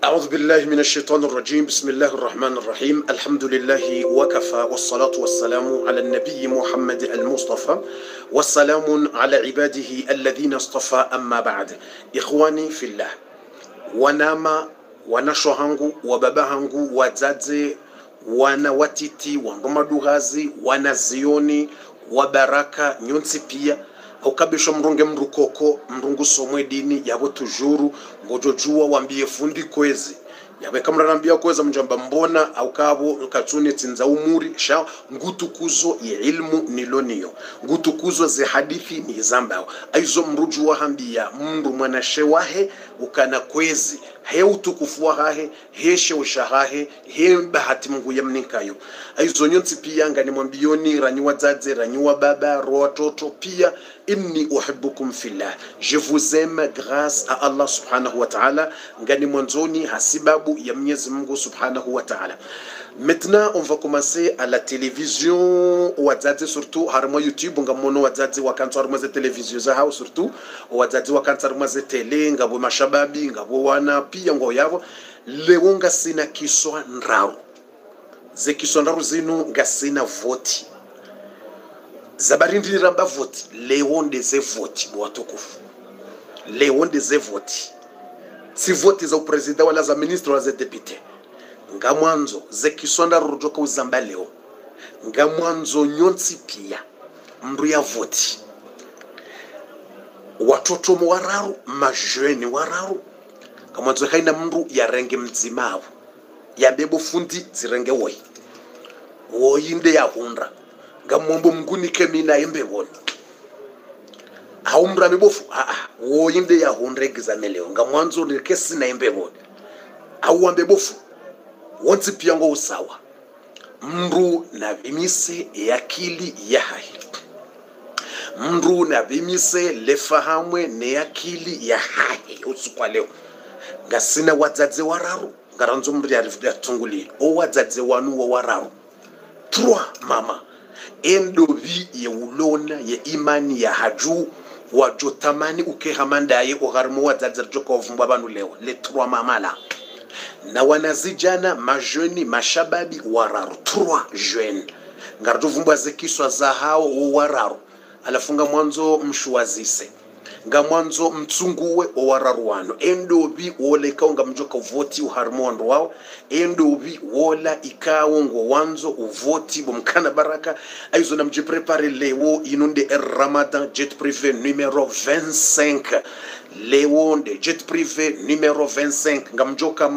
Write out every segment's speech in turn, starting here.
أعوذ بالله من الشيطان الرجيم. بسم الله الرحمن الرحيم. الحمد لله وكفى والصلاة والسلام على النبي محمد المصطفى والسلام على عباده الذين اصطفى. أما بعد، إخواني في الله، wanama wanashohangu wababahangu wazaze wana watiti wandomaduhazi wanazioni wabaraka nyonsi pia aukabisho mrunge mrukoko mrungu somwe dini yabo tujuru ngojojua wambie fundi kwezi yawe kama nambia kweza mjamba mbona au kabo katune tinza umuri sha ngutukuzo ya ilmu niloniyo ngutukuzo ze hadithi ni zambao aizo mruju wa hambia mndu mwanashewahe ukana kwezi he utukufu wahe he shewshahahe he bahati Mungu yamnikayo aizo nyonsi pia ngani mwambioni ranyiwa zadze ranyiwa baba roa toto pia inni uhibbukum fillah, je vous aime grâce à Allah subhanahu wa ta'ala. Ngani mwanzoni hasibabu ya Mwenyezi Mungu subhanahu wa ta'ala. Maintenant, on va commencer à la télévision, wadzadze surtout harmo YouTube ngamono wadzadze wakanto harmo za télévision za hao surtout wadzadze wakanto harmo za tele ngabo mashababi ngabo wana pia ngo yavo leo ngasina kiswa nrao ze kiswa nrao zinu ngasina voti zabarindi ramba voti leo ndeze voti watukufu leo ndeze voti si voti za president wala za ministre wala za député ngamwanzo ze kisonda rujoka uzamba leo ngamwanzo nyonsi pia mndu ya voti watoto wararu majeni wararu ngamwanzo haina mndu ya renge mzimao ya bebo fundi zirenge woi inde ya hundra ngamombo mnguni kemina embe woni haumra mibofu woinde ya hundre gizameleo ngamwanzo ndikesi na embe woni au ambe bofu wonti piango usawa mndu na vimise yakili ya hai mndu na vimise lefahamwe ne akili ya hai usukwa leo ngasina wadzadze wararu ngaranzo mndu ya tunguli o wadzadze wanu wa wararu 3 mama endovi ye ulona ye imani ya haju wajotamani ukehamanda ye ogarmo wadzadze joko vumbwa banu leo le 3 mamala na wanazijana majeni mashababi wararu 3 jeune ngardo vumbwa zekiswa za hao wararu alafunga mwanzo mshuazise ngamwanzo mtsunguwe owararuano endobi wole kaunga mjoka uvoti uharmondo wao endobi wola ikawo ngo wanzo uvoti bomkana baraka aizo na mjiprepare leo inunde Ramadan jet privé numéro 25 leo nde jet privé numéro 25 ngamjoka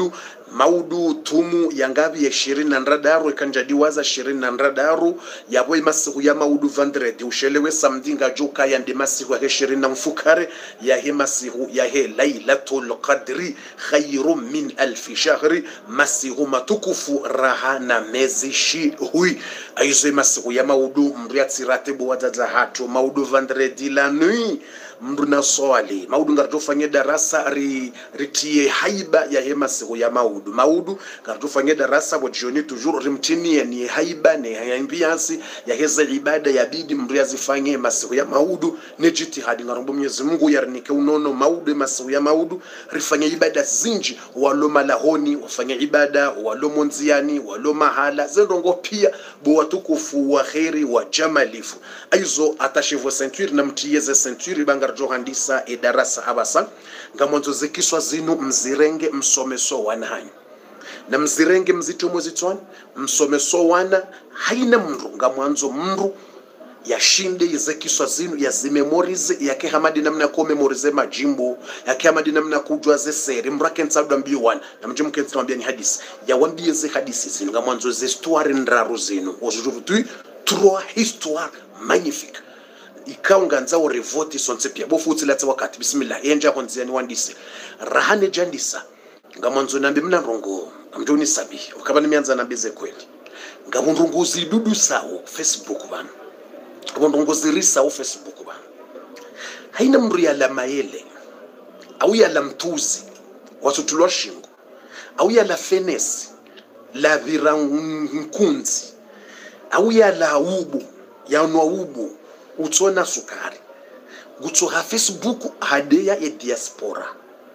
maudu tumu yangabi ya 20 na nradaru ikanjadiwaza 20 na nradaru yabwe masiku ya maudu vendredi ushelewe samedi ngajoka ya ndemasiku ya 20 na mfukare ya he masiku ya he lailatul qadri khairum min alf shahri masiku matukufu raha na mezi hui aizo masiku ya maudu mriatsirate buwadaza hatu maudu vendredi la nuit mruna swali maudu ngartofanye darasa ritie haiba ya hema siku ya maudu ngartofanye darasa wajoni toujours rimtini ni haiba ne ambiance ya heza ibada ya bidi mru yazifanye masiku ya maudu ne jitihadi ngarombo Mwenyezi Mungu yarnike unono maudu masiku ya maudu rifanye ibada zinji walo malahoni wafanye ibada walo monziani walo mahala zendongo pia bo watukufu wa khairi wa jamalifu aizo atashevo ceinture na mtieze ceinture banga johandisa edarasa abasa ngamonzo zekiswa zinu mzirenge msomeso wanhanyi na mzirenge mzito mwezitwani msomeso wana haina mndu ngamwanzo mndu yashinde yezekiswa zinu ya zimemorize yake hamadi namna ko memorize majimbo yake hamadi namna kujwa ze seri mrake ntsadwa mbiyo wana na mjumke ntambia ni hadisi ya wambie ze hadisi zinu ngamwanzo ze histoire ndraru zinu aujourd'hui 3 histoires magnifiques ikaunga nzao revoti sonse pia bofu utilatse wakati bismillah enja konziani wandise rahane jandisa ngamanzo nambe mna rongo amjoni sabi ukabani mianza nambeze kweli ngabundunguzi dudu sawo Facebook bana ngabundunguzi risawo Facebook bana haina mru ya la maele au ya la mtuzi watutulwa shingo au ya la fenesi la virankunzi au ya la ubu ya ubu utona sukari gutso ha Facebook hadeya e diaspora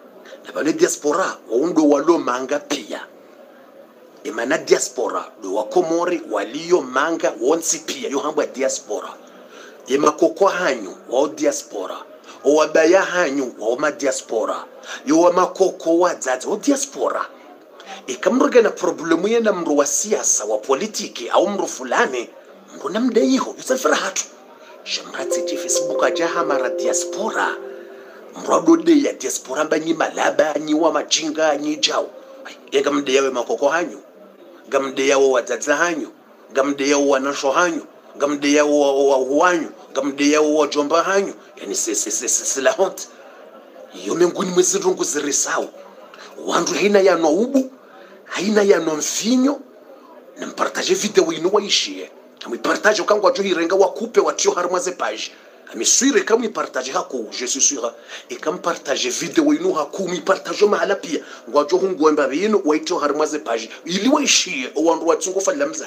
bane diaspora waundo walo manga pia emana diaspora do wakomori walio manga wonsi pia yo hamba diaspora yemakoko hanyu wa diaspora owabaya hanyu wa ma diaspora yo makoko wa dzadza wa diaspora ikamruga na problemu yena mru wa siasa wa politiki au mru fulani mbona mdeiho bisafira hatu shamratsi ti Facebook ajaha mara diaspora mrado de ya diaspora mbanyi malaba nyi wa majinga nyi jao yenga mde yawe makoko hanyu gamde yawo wadzadza hanyu gamde yawo wanasho hanyu gamde yawo wa huanyu gamde yawo wa jomba hanyu yani c'est la honte yo menguni mwezirungu zirisao wandu hina ya no ubu haina ya no mfinyo na mpartage video ino waishie kama partage ukangwa jo hirenga wakupe watio harmaze page ami suire kama partage hako je suis sûr et comme partage video ino hako mi partage mahala pia ngwajo hungwemba bino waitio harmaze page ili waishie wandu watsungo falla mza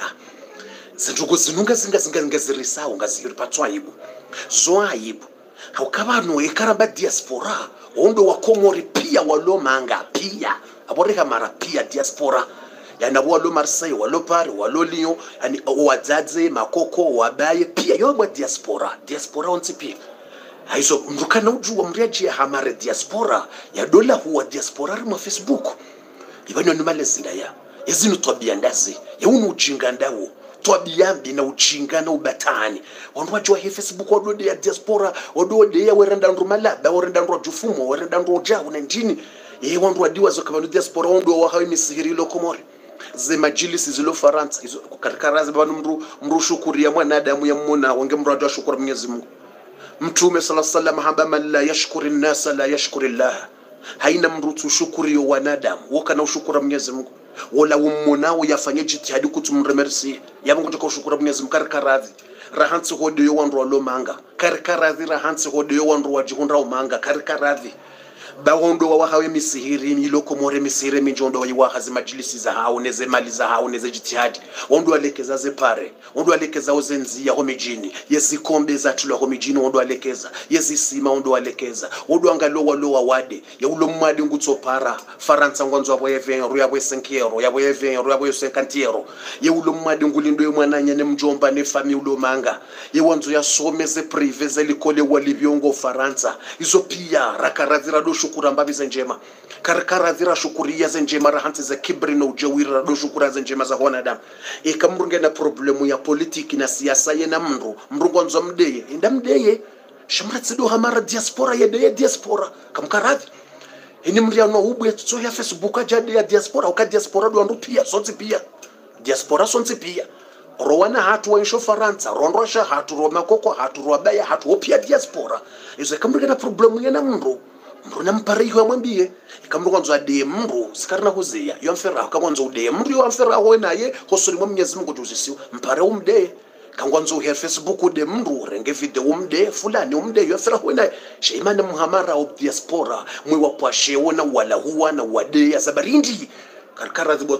zindugo zinunga zinga zirisao ngaziri patwa yibu zo ayibu haukabano ekaramba diaspora ondo wakomori pia walo manga pia aboreka mara pia diaspora yana walo Marseille walo Paris walo Lyon yani wadzadze makoko wabaye pia yoba diaspora onti pia aizo mrukana ujua mriaji ya hamare diaspora ya dola huwa diaspora rima Facebook ibano numalezina ya yazinu twabia ndazi ya unu ujinga ndawo twabiyambi na ujinga na ubatani wandu wajua he Facebook wadode ya diaspora wadode ya werenda nrumalaba werenda nru jufumo werenda nru jawu na njini wandu wadiwa zo kama diaspora wandu wa hawi misihiri ilo komori ze majilisi zilo Faransa izo karikarazi banu mru shukuri ya mwanadamu ya mmona wange mru adwa shukuru Mwenyezi Mungu Mtume sallallahu alaihi wasallam hamba man la yashkuri an-nasa la yashkuri Allah haina mru tushukuri yo wanadamu wakana ushukuru Mwenyezi Mungu wala ummonao yafanye jitihadi kutumremersi ya Mungu tukoshukuru Mwenyezi Mungu karikarazi rahansi hode yo wandu walo manga karikarazi rahansi hode yo wandu wajihunda umanga karikarazi bawondo wa hawe misihiri iloko more misihiri minjondo wa hazi majlisi za hao neze mali za hao neze jitihadi wondo alekeza ze pare wondo alekeza ozenzi ya homijini yezikombe za tulo homijini wondo alekeza yezisima wondo alekeza wondo angalo walo wade ya ulo mwadi ngutsopara Faransa ngwanzo abo yeven ya bo 5 ya bo yeven ya bo 50 ya ulo mwadi ngulindo yemwananya ne mjomba ne fami ulo manga ye wanzo ya someze prive ze likole walibyongo Faransa izo pia rakarazira do shukura mbabize njema karikara zira shukuria ze njema rahanti za kibri na ujawira do shukura ze njema za wanadamu ikamrunge na problemu ya politiki na siasa ye na mrungo nzo mdeye inda mdeye shamratsi do hamara diaspora ye de diaspora kamkaradhi ini mria no ubu yetso ya Facebook ajade ya diaspora uka diaspora do andu pia sonzi pia diaspora sonzi pia rowana hatu wa insho Faransa rondosha hatu ro makoko hatu ro baya hatu opia diaspora izo kamrunge na problemu ye na mbona mpariho amwambie ikamruko nzo ade mru sikarina kuzia yomfera kakonzo ude mru yomfera ho naye hosori mwa Mwenyezi Mungu tuzisiwa mpare umde kangwanzo he Facebook ude mru renge video umde fulani umde yomfera ho naye sheimana muhamara of diaspora mwe wapashe wona wala huwa na wade ya sabarindi karkara zibo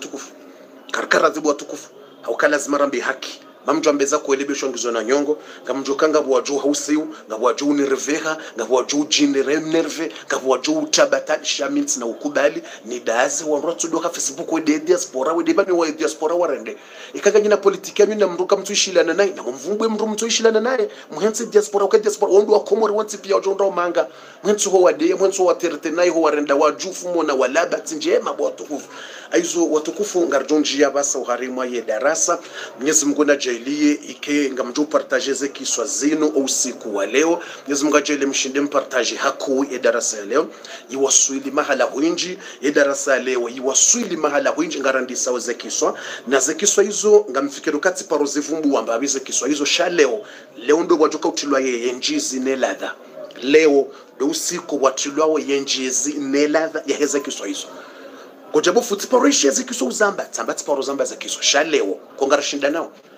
tukufu haukala zimarambi haki mamjambeza kuelebeshwa ngizona nyongo ngamjokanga bwaju hausiu ngabwaju nerveha ngabwaju jinere nerve ngabwaju tabata shamins na ukubali ni dazi wanrotu doka Facebook we diaspora we debani wa diaspora warende ikaganyina politiki yanyu na mruka mtuishilana naye na mvumbwe mru mtuishilana naye muhense diaspora ka diaspora wondo wa komori wanti pia ojonda manga mwenso ho wade mwenso wa terete naye ho warenda wajufu mona walaba tinjema bwatukufu aizo watukufu ngarjonji ya basa uharimwa ye darasa Mwenyezi Mungu na jailie ike ngamju partager kiswa zenu usiku wa leo Mwenyezi Mungu ajalie mshinde mpartage haku ya darasa leo iwaswili mahala winji ya darasa leo iwaswili mahala winji ngarandisa wa kiswa na kiswa hizo ngamfikiru kati paro zivumbu ambabize kiswa hizo sha leo ndo wajuka utilwa ye njizi ne ladha leo ndo usiku watilwa ye njizi ne ladha ya heza kiswa hizo Kujabo futi parishe zikiso uzamba, tambati paro zamba zikiso, shaleo, kongarashinda nao.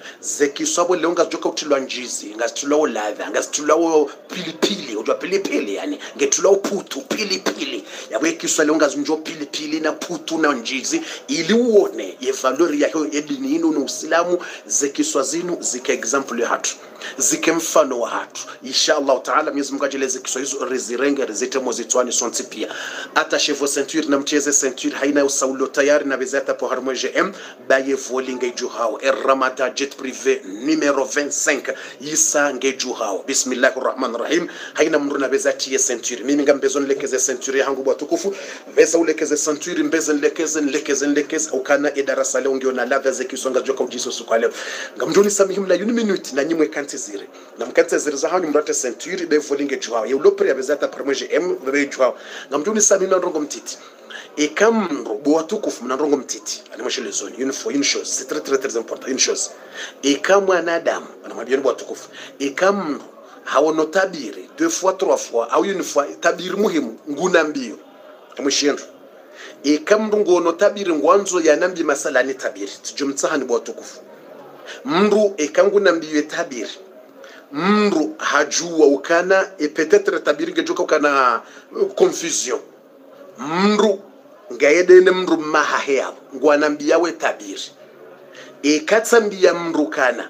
zekiswabo leo ngazijoka uthilwa njizi ngazithulwa uladha ngazithulwa pilipili ujwa pilipili yani ngethulwa uphuthu pilipili yabo ekiswa leo ngazinjo pilipili na phuthu na njizi ili uone ye valeur yakho edinini usilamu zekiswa zinu zika example ya hatu zike mfano wa hatu inshallah taala Mwenyezi Mungu ajeleze kiswa hizo rezirenge rezete mozitwani sonti pia ata chevo ceinture na mcheze ceinture haina usaulo tayari na bezata po harmo GM baye volinga juhao Ramada jet privé numéro 25 Isa ngejuhao bismillahir rahmanir rahim haina mru na bezati ya ceinture mimi ngambezon lekeze ceinture yangu bwa tukufu vesa ulekeze ceinture mbezen lekeze ukana idarasa leo ngiona ladha zekisonga joka ujiso sukwale ngamjoni samihim la yuni minute na nyimwe kantizire na mkantizire za hanyu mrate ceinture be volinga juhao ya ulopre ya bezata parmo GM be juhao ngamjoni samihim la ndongo mtiti ekamro bwatukufu mnandongo mtiti animashele zone une chose c'est très important une chose ekamwana Adam anamwambia bwatukufu ekamro hawono tabiri 2 fois 3 fois au une fois tabiri muhimu nguna mbio amwishindu ekamro ngono tabiri ngwanzo ya nambi masala ni tabiri tujumtsahani bwatukufu mndu ekanguna mbio tabiri mndu hajua ukana et peut-être tabiri gejoka ukana confusion mndu ngaedene mndu mahahe yabo ngwanambia we tabiri ekatsambia mndu kana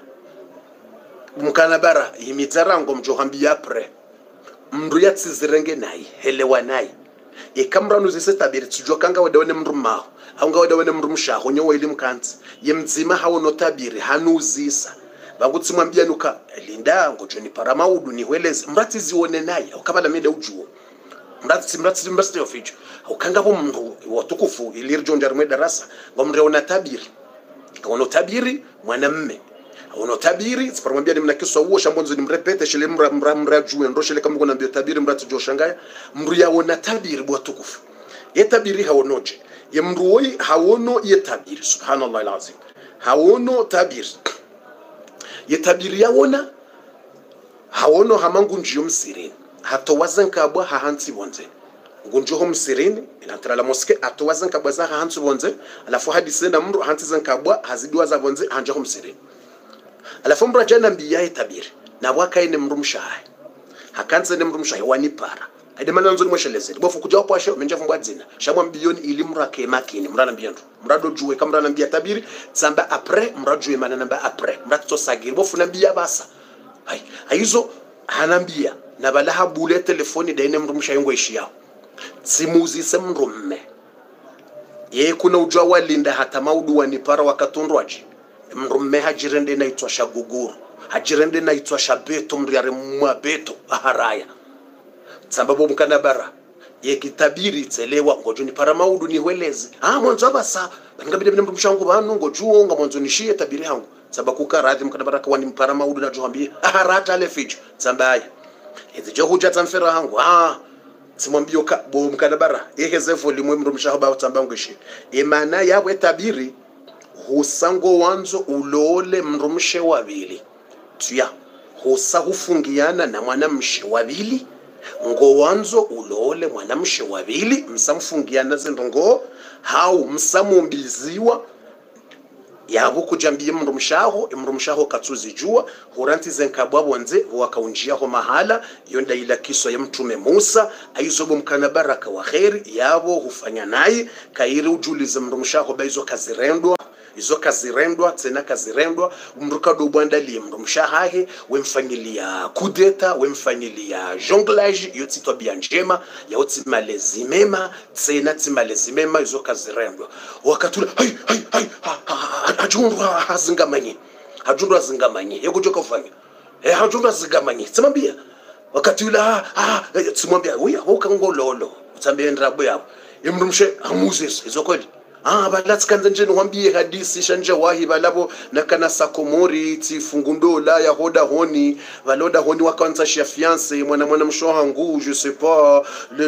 mkana bara imitarango mjohambia pre mndu yatsizirenge nayi helewa nayi ekamranu zise tabiri tujokanga wadawene mndu maho au ngawadawene mndu mshaho nyowe ili mkanzi yemdzima hawo no tabiri hanuzisa bakutsi mwambia nuka linda ngojoni paramaudu ni weleze mrati zione nayi ukabala mede ujuo mrati oficho ukanga bo mndu watukufu ilirjonja rumwe darasa ngomre ona tabiri ono tabiri mwanamme ono tabiri siparambia ni mnakiswa uo shambonzo ni mrepete shile mra juwe ndo shile kama kuna mbio tabiri mrati joshangaya mru ya ona tabiri watukufu ye tabiri hawonoje ye mru woi hawono ye tabiri subhanallah alazim hawono tabiri ye tabiri yaona hawono hamangu njiyo msirini hatowazen kabwa hahanti bonze ngunjo msirini inatara la moske atowazen kabwa za hahanti bonze alafu hadise na mru hanti zen kabwa hazidwa za bonze hanja msirini alafu mbra jana mbiya tabiri na waka ine mru mshahi hakanze ne mru mshahi wanipara ade mana nzoni mwesheleze bofu kuja hapo asho menja fumbwa dzina shamwa mbilioni ili mrake makini mrana mbiyandu mrado juwe kamra na mbiya tabiri tsamba après mrajuwe mana namba après mrato sagiri bofu na mbiya basa hizo hanambia na balaha bule telefoni daine mru mshayengwa ishiyao simuzi semrumme ye kuna ujwa walinda hata maudu wanipara wakatundwaji mrumme hajirende na itwa shaguguru hajirende na itwa shabeto mriare mwabeto aharaya sababu mkana bara ye kitabiri tselewa ngojoni para maudu ni welezi mwanzo basa ngabide mru mshangu banu ngojuo ngamonzo nishie tabiri hangu sababu karadhi mkana bara kwa ni mpara maudu na juhambie aharata leficho tsambaya hizi johuja tsamfera hangu simwambio ka bo mkanabara eheze volume mru mshahaba utambangishi imana yawe tabiri husango wanzo ulole mru mshe wabili tuya husa hufungiana na mwanamshe wabili ngo wanzo ulole mwanamshe wabili msamfungiana zindongo hau msamumbiziwa yabo kujambia mru mshaho katsuzi jua huranti zenkabwa bonze wakaunjia ho mahala yonda ila kiso ya mtume Musa aizobo mkana baraka wa khairi yabo hufanya naye kairi ujulize mru mshaho baizo kazirendwa izo kazirendwa tena kazirendwa umruka do bwanda li mru mshahahe wemfanyilia kudeta wemfanyilia jonglage yoti to bia njema yoti malezi mema tena timalezi mema izo kazirendwa wakatula hajundwa zingamanye yekujoka ufanya hajundwa zingamanye tsimambia wakati ula tsimambia uya ukangololo utambia ndrabo yabo imrumshe amuzes izokweli balatsikanda nje nwambie hadisi shanje wahi balabo nakana sakomori tifungundo la ya hoda honi valoda honi wakanza shia fiancé mwana mshoha ngu je sais pas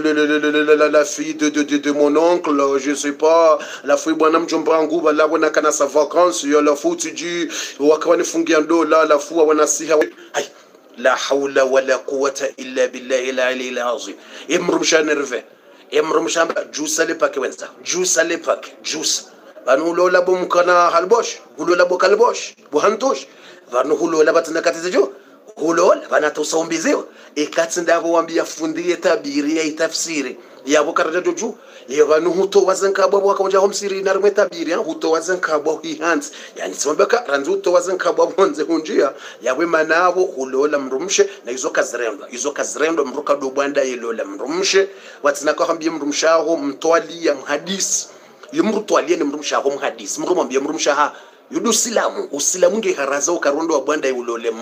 la fille de mon oncle je sais pas la fille bwana mjomba ngu balabo nakana sa vacances yo la futi ji wakawani fungia ndo la fuwa wanasiha la hawla wala quwwata illa billahi al-ali al-azim imru mshanerve emro mshamba juice ale pake wenza juice ale pake juice vanu lola bomkana halbosh hulola bokalbosh bohantosh vanu hulola batna katizejo hulola vana tusombiziwa ikatsinda boambia fundie tabiri ya itafsiri yabo karajo ju yevanu huto wazankabwa wakonja homsiri na rimwe tabiri huto wazankabwa hihans yani simbaka ranzu huto wazankabwa bonze hunjia yawe manavo hulola mrumshe na izo kazrendo mruka do bwanda yelola mrumshe watsina kwa hambie mrumshaho mtwali ya mhadisi yumrutwali ni mrumshaho mhadisi mrumwambie mrumshaha yudu silamu usilamu nge haraza ukarondo wa bwanda yulole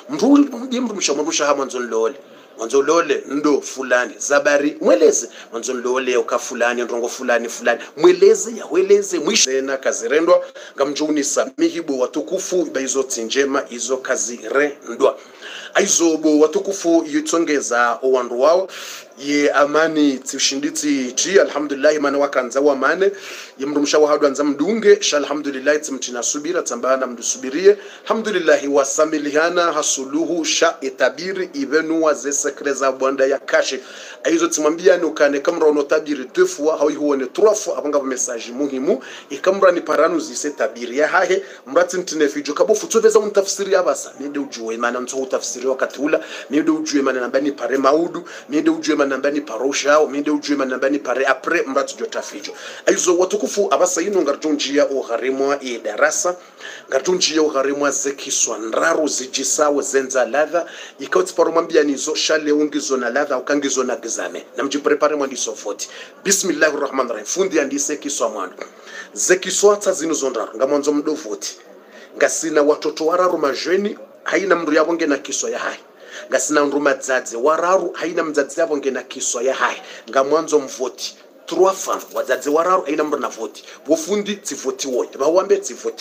mrumshaha mwanzo lole ndo fulani zabari mweleze mwanzo lole uka fulani ndongo fulani mweleze ya weleze mwisho na kazirendwa ngamjunisa mihibo watukufu baizo tinjema izo kazirendwa aizobo watukufu yitongeza owandu wao ye amani tishinditi chi alhamdulillah mana wakanza wa mane yimrumsha wa hadu anza mdunge sha alhamdulillah timtina subira tambana mdusubirie alhamdulillah wasamilihana hasuluhu sha itabiri ibenu wa zesekreza bwanda ya kashi aizo timwambia nukane kamra ono tabiri 2 fois hawi huone 3 fois abanga message muhimu ikamra ni paranu zise tabiri ya hahe mrati ntine fijo kabo futuveza untafsiri abasa mende ujue mana mtu utafsiri wakati ula mende ujue mana nambani pare maudu mende ujue nambani parosha minde ujuma nambani pare apre mratu jotafijo aizo watukufu abasa ino ngartunjia ogharimwa darasa ngartunjia ogharimwa zekiswa nraru zijisawo zenza ladha ikauti paro mwambia nizo shale ungizo na ladha ukangizo na gizame na mjiprepare mwandiso foti bismillahirrahmanirrahim fundi andise kiswa mwana zekiswa tazino nraru ngamonzo mdovoti ngasina watoto wararu majeni haina mndu yabo ngena kiswa ya hai ngasina ndruma dzadze wararu haina mdzadze yavo ngena kiswa ya hai ngamwanzo mvoti 3 fois wadzadze wararu haina mruna voti wofundi tivoti woy bawambe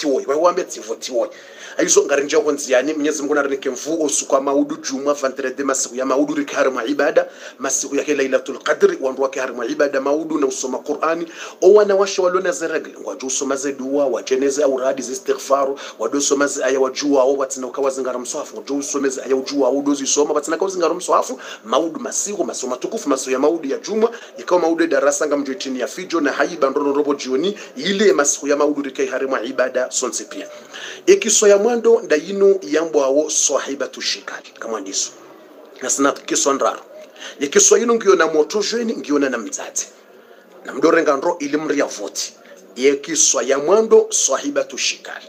tivoti woy aizo ngarinja honziani mnyezi Mungu narinike mvu osukwa maudu juma vendredi masiku ya maudu rikari ma ibada masiku ya lailatul qadri wandu wake hari ma ibada maudu na usoma Qur'ani o wana washa walona zaragle ngwaju usoma ze dua wajeneze au radi istighfaru wadu usoma ze aya wajua au batina ukawazingara mswafu ngwaju usoma ze aya wajua au dozi usoma batina kawazingara mswafu maudu masiku masoma tukufu masiku ya maudu ya juma ikawa maudu darasa ngamjo chini ya fijo na haiba ndono robo jioni ile masiku ya maudu rikai hari ma ibada sonse pia ikiswa ya mwando ndayinu yambo awo sahibatu shikali kama ndiso nasina kiswa ndraro ikiswa yinu ngiyo na moto jweni ngiyo na mzazi na mdorenga ndro ilimri ya voti ikiswa ya mwando sahibatu shikali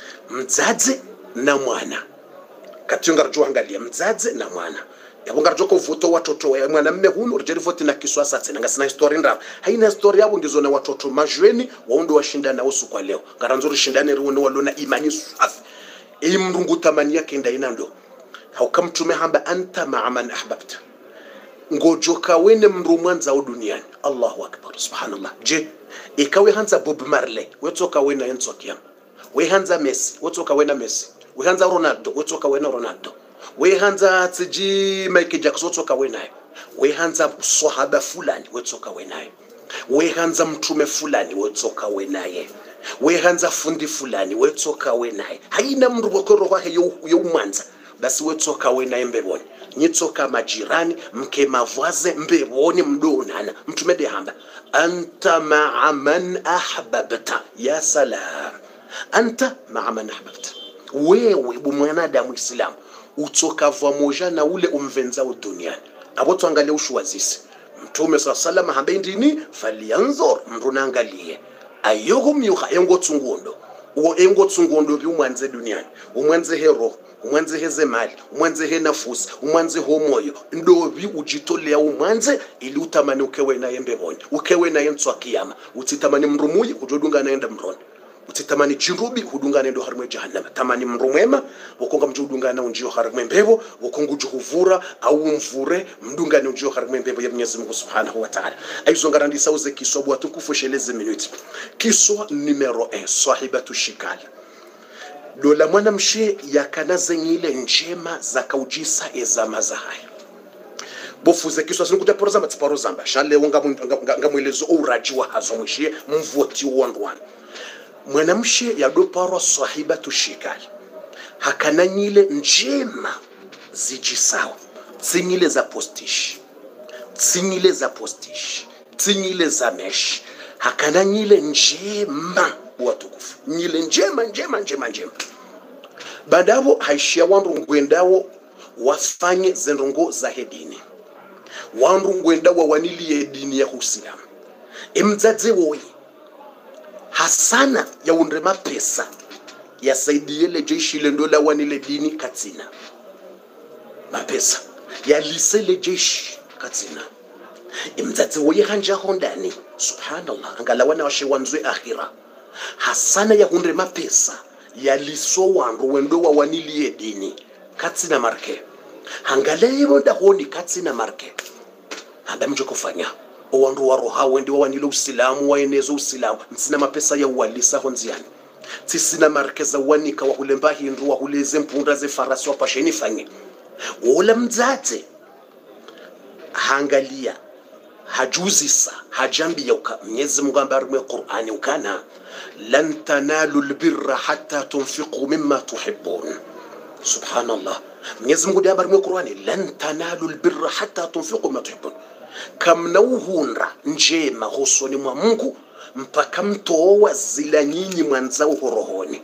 mzazi na mwana katunga rjo angalia mzazi na mwana yabonga rjo ko voto watoto wa mwana mme hunu rjeri voti na kiswa sasa ngasina story ndra haina story yabo ngizo na watoto majweni waondo washinda na usu kwa leo ngaranzuri shindane ruone walona imani safi imrungu tamani yake ndaina ndo haukamtume hamba anta ma'a man ahbabta ngojoka wene mru mwanza duniani Allahu akbar subhanallah je ikawe hanza Bob Marley wetoka wena yenso kiyama we hanza Messi wetoka wena Messi we hanza Ronaldo wetoka wena Ronaldo we hanza tiji Michael Jackson wetoka wenaye we hanza sahaba fulani wetoka wenaye we hanza mtume fulani wetoka wenaye we hanza fundi fulani wetoka wenaye haina mndu bokoro wake yo mwanza basi wetoka wenaye mbeboni nyitoka majirani mke mavaze mbeboni mdonana mtumede hamba anta ma'a man ahbabta ya salam anta ma'a man ahbabta wewe mwanadamu Islam utoka vamoja na ule umvenza duniani abo tuangalie ushuwazisi mtume sallallahu hambe ndini falianzur mrunangalie ayohum yuha engotsungondo uwo engotsungondo byumwanze duniani umwanze hero umwanze heze mali umwanze he nafusi umwanze ho moyo ndobi ujitolea umwanze ili utamani ukewe na yembeboni ukewe na yenswa kiyama utitamani mrumuyi kujodunga naenda mroni utitamani chirubi hudunga nendo harimwe jahannama tamani mrumwema wokonga mjudunga na unjio harimwe mbebo wokonga juhuvura au mvure mdunga na unjio harimwe mbebo ya Mwenyezi Mungu Subhanahu wa Ta'ala aizo ngarandi sauze kisobo watukufu sheleze minute kiswa numero 1 sahibatu shikali dola mwanamshe yakanaze nyile njema za kaujisa ezama za haya bofuze kiswa sinikuja porozamba tiparozamba shale ngamwelezo uraji wa hazo mwishie mvoti uondwana mwanamshe yadoparo sahibatu shikali hakana nyile njema zijisawa tsinyile za postish tsinyile za mesh hakana nyile njema watukufu nyile njema njema njema njema badabo haishia wandu ngwendawo wafanye zendongo za hedini wandu ngwendawo wanili dini ya Uislamu imdzadze woyi hasana ya undrema pesa ya saidie le jeshi le ndola wanile dini katina mapesa ya lise le jeshi katina imdzadze woyi hanja hondani subhanallah angala wana washewanzwe akhira hasana ya undrema pesa ya liso wandu wendo wa wanili dini katina marke hangaleyo ndahoni katina marke hada mjo kufanya owandu waroha wendi wanile Uislamu waenezo Uislamu msina mapesa ya walisa honziani tisina markeza wanika wa kulemba hindu wa kuleze mpunda ze farasi wa pasheni fanye wala mdzate hangalia hajuzisa hajambi ya Mwenyezi Mungu ambaye mu Qur'ani ukana lan tanalu albirra hatta tunfiqu mimma tuhibbun subhanallah Mwenyezi Mungu ambaye mu Qur'ani lan tanalu albirra hatta tunfiqu mimma tuhibbun kamna uhunra njema husoni mwa Mungu mpaka mtoa zila nyinyi mwanzao rohoni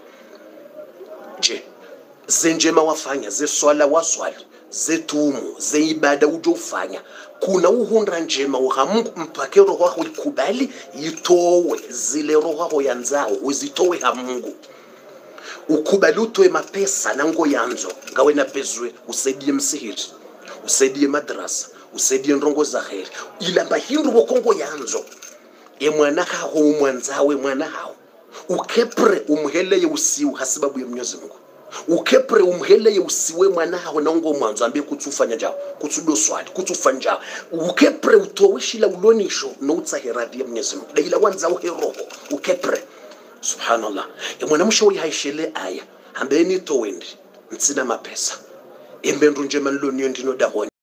je zenjema wafanya ze swala waswali zetumu ze ibada ujofanya kuna uhunra njema wa Mungu mpaka roho yako ikubali itowe zile roho yako yanzao uzitowe ha Mungu ukubali utoe mapesa nango yanzo ngawe na pezwe usaidie msihiri usaidie madrasa usaidie ndongo za khair ila mbahindu bokongo yanzo mwana hao mwanzawe mwana hao ukepre umheleye usiu hasibabu ya Mwenyezi Mungu ukepre umheleye usiwe mwana hao naongo mwanzo ambe kutufanya jao kutudo swali kutufanya ukepre utoweshila ulonisho no utsaheradia Mwenyezi Mungu daila wanza uheroho ukepre subhanallah mwana mshawi haishele aya ambe ni towendi mtsina mapesa embendu njema nlo niyo ndino dahoni